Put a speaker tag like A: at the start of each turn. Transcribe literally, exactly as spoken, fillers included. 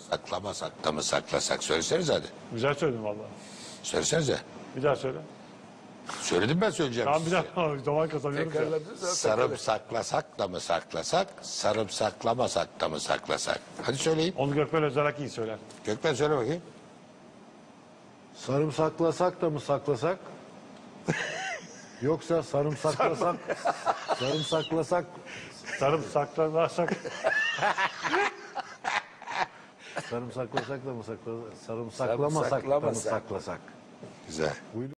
A: Saklamasak da mı saklasak? Söylesenize hadi.
B: Güzel söyledin vallahi.
A: Söylesenize.
B: Bir daha söyle.
A: Söyledim ben söyleyeceğim
B: Tamam bir
A: size.
B: daha zaman kazanıyoruz ya.
A: Sarıp saklasak da mı saklasak? Sarıp saklamasak da mı saklasak? Hadi söyleyin.
B: Onu Gökmen Özarak iyi söyler.
A: Gökmen söyle bakayım.
C: Sarımsaklasak da mı saklasak? Yoksa sarımsaklasak, sarımsaklasak,
B: Sarıp saklarsak.
C: sarımsaklasak da mı saklasak, sarımsaklamasak da mı
A: Sarımsaklamasak.
C: saklasak?
A: Güzel.